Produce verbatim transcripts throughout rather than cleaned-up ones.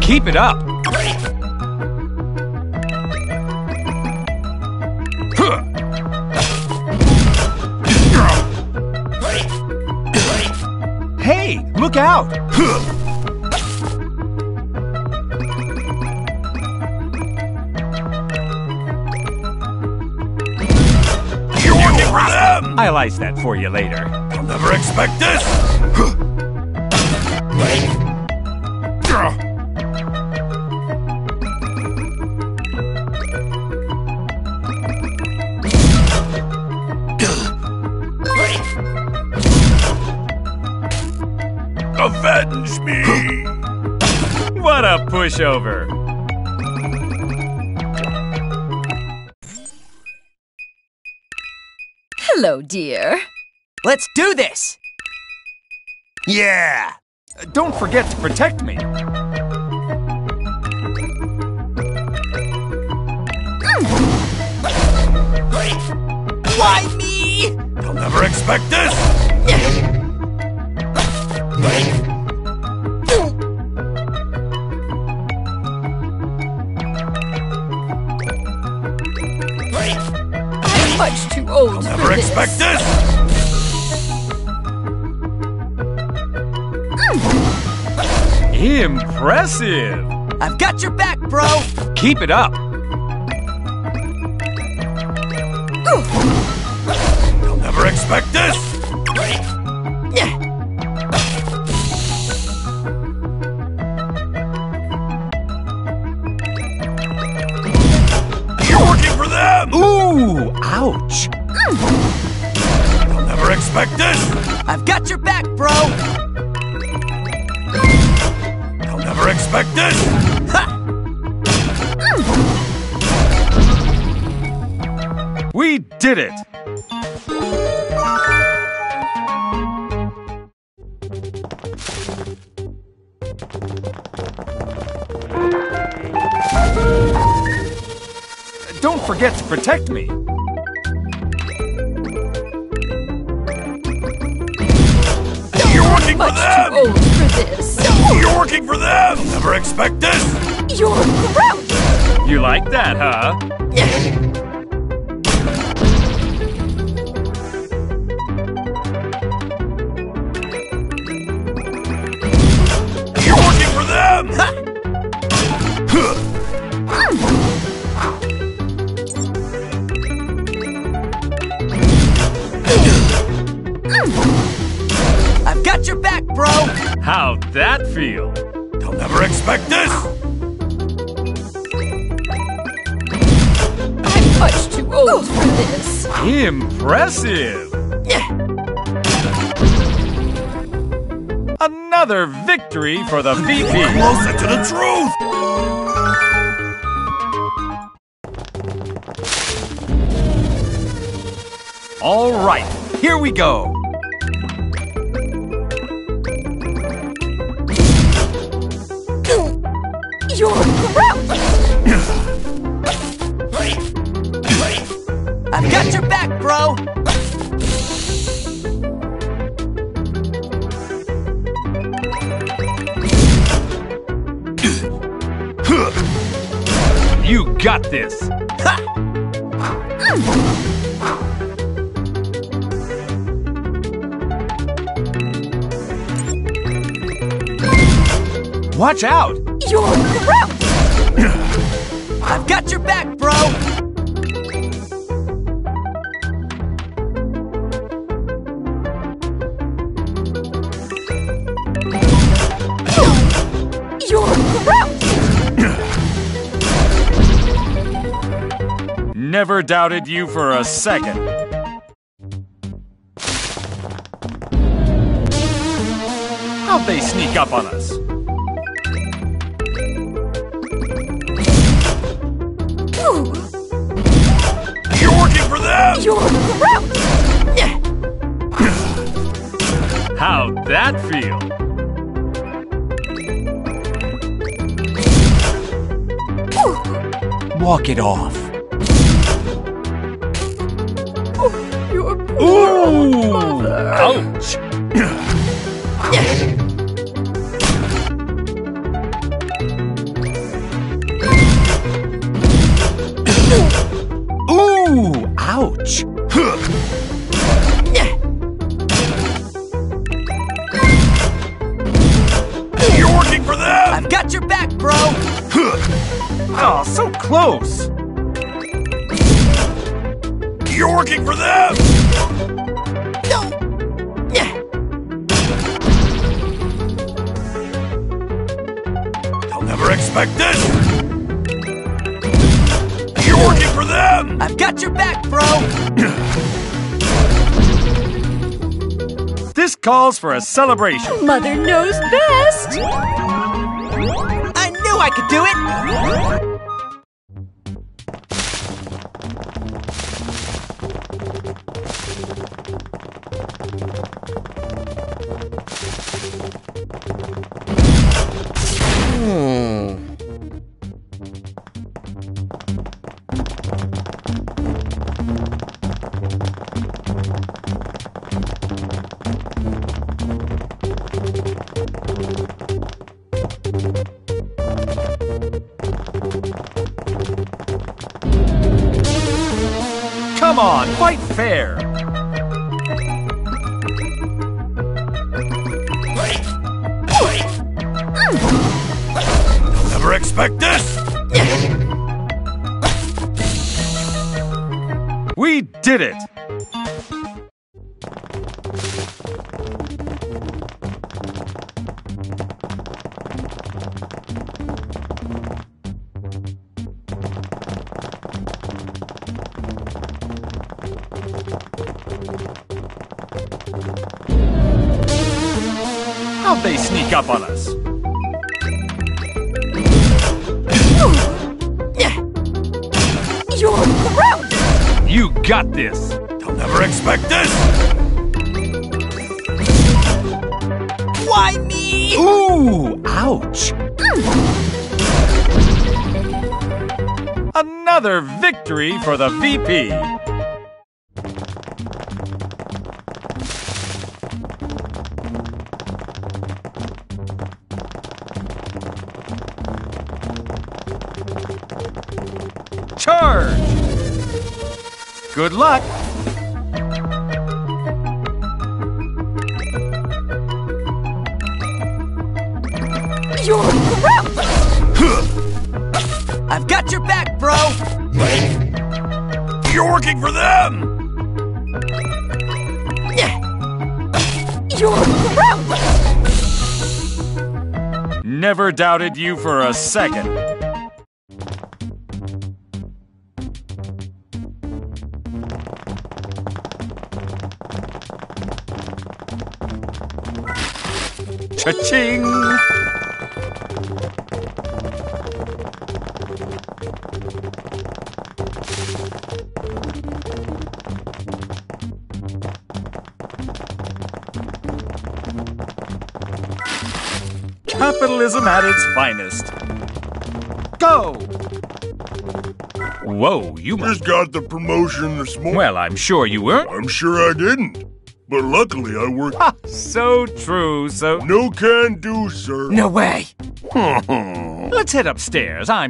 Keep it up! Hey, look out! You're working for them! I'll ice that for you later. I'll never expect this! Avenge me! What a pushover! Hello, dear. Let's do this! Yeah! Don't forget to protect me. Why me? They'll never expect this! I'm much too old They'll for never this. expect this! Impressive! I've got your back, bro! Keep it up! They'll never expect this! You're working for them! Ooh! Ouch! They'll never expect this! I've got your back, bro! They'll never expect this! Ha! We did it! Don't forget to protect me. You're working for Much them! too old for this. You're working for them! They'll never expect this! You're gross. You like that, huh? You're working for them! I've got your back, bro! How'd that feel? They'll never expect this! I'm much too old for this. Impressive! Another victory for the V P! Closer to the truth! All right, here we go! You're gross. I've got your back, bro! You got this! Ha! Watch out! You're gross. I've got your back, bro! You're gross. Never doubted you for a second. How'd they sneak up on us? You're working for them! You're gross. How'd that feel? Walk it off. You're Ooh! Ouch! close! You're working for them! No! Yeah. They'll never expect this! You're working for them! I've got your back, bro! This calls for a celebration. Mother knows best! I knew I could do it! Come on, fight fair. They'll never expect this! We did it! How'd they sneak up on us? You're grounded! You got this! They'll never expect this! Why me? Ooh, ouch! Another victory for the V P! Charge! Good luck! You're grounded! I've got your back, bro! You're working for them! You're grounded! Never doubted you for a second. Cha-ching! Capitalism at its finest. Go! Whoa, you must... Just got the promotion this morning. Well, I'm sure you weren't. I'm sure I didn't. But luckily I worked... Ha! So true, so... No can do, sir. No way! Let's head upstairs, I'm...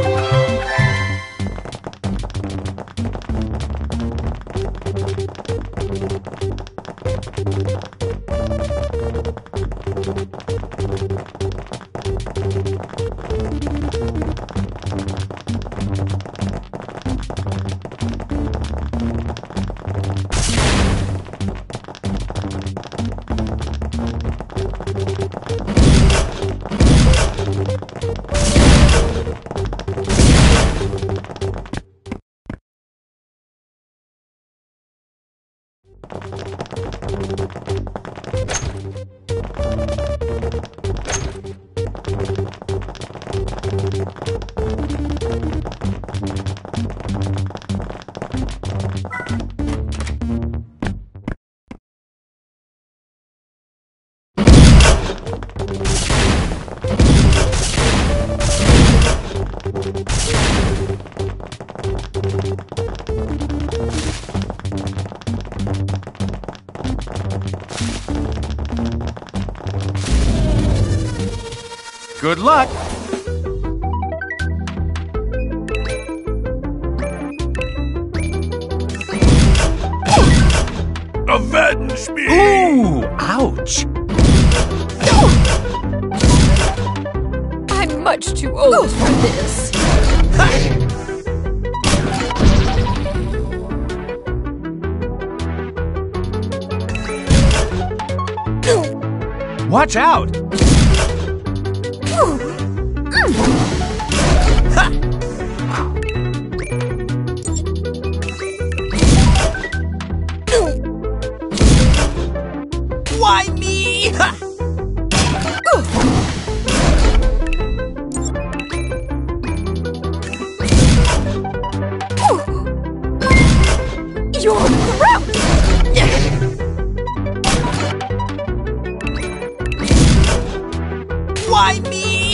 Good luck! Avenge me! Ooh, ouch! I'm much too old for this. Ha! Watch out! Why me? Ha! You're gross! Why me?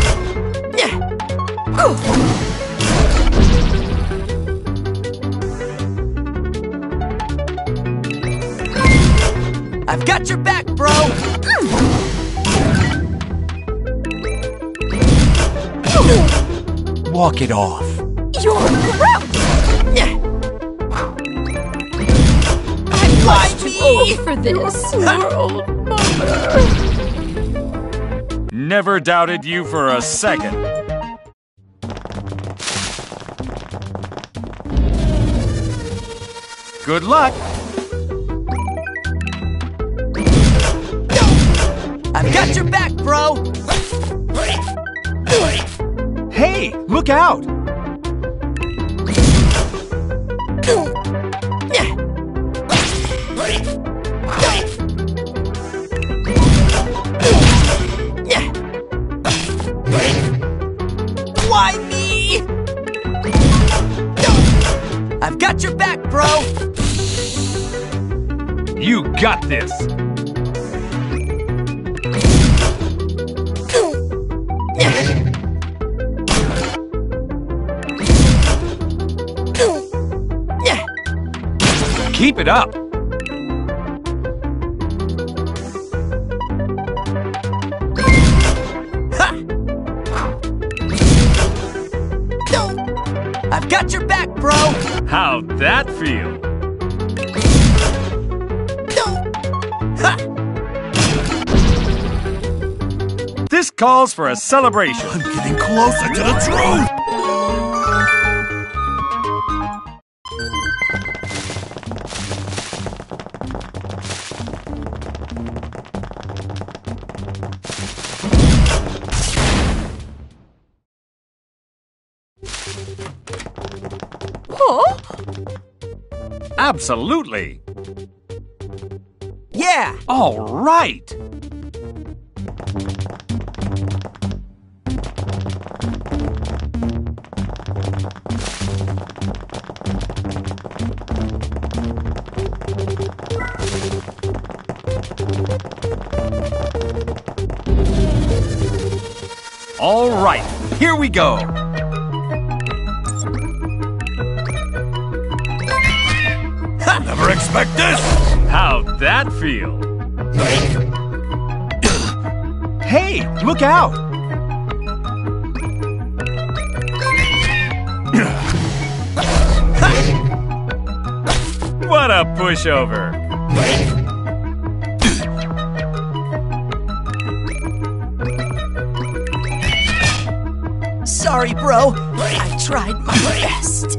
I've got your back, bro! Walk it off. You're gross! I'm Why much too me? old for this world, Mother. Never doubted you for a second. Good luck. I've got your back, bro! Hey, look out! Why me? I've got your back, bro! You got this. Keep it up. Ha! I've got your back, bro! How'd that feel? Ha! This calls for a celebration. I'm getting closer to the truth! Huh? Absolutely. Yeah! All right. All right, here we go. Never expect this! How'd that feel? Hey, look out! What a pushover! Sorry, bro. I tried my best.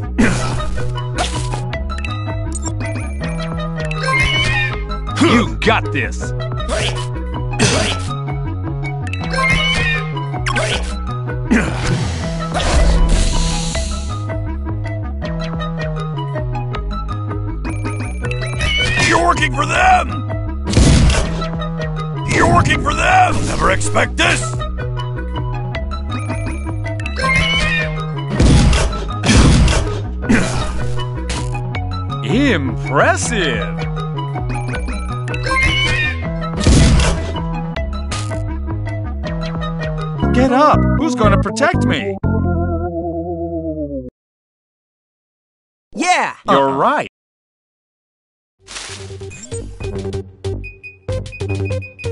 You got this! You're working for them! You're working for them! Never expect this! Impressive! Get up! Who's going to protect me? Yeah! You're right.